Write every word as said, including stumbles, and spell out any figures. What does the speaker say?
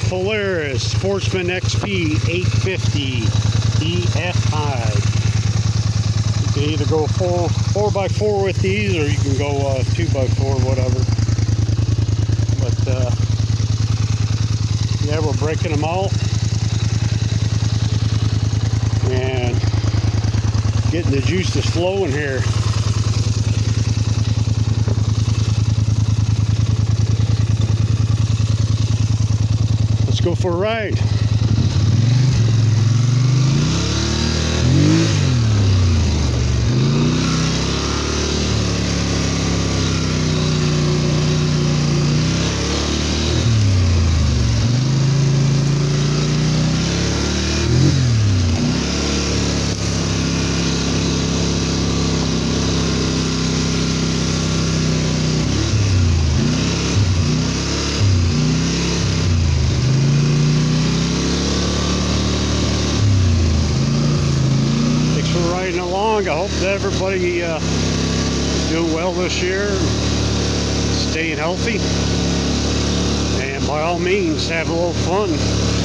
Polaris Sportsman X P eight fifty E F I. You can either go four four by four with these, or you can go uh, two by four, whatever. But uh, yeah, we're breaking them out and getting the juices flowing here. Let's go for a ride. Riding along. I hope that everybody uh, is doing well this year, staying healthy, and by all means have a little fun.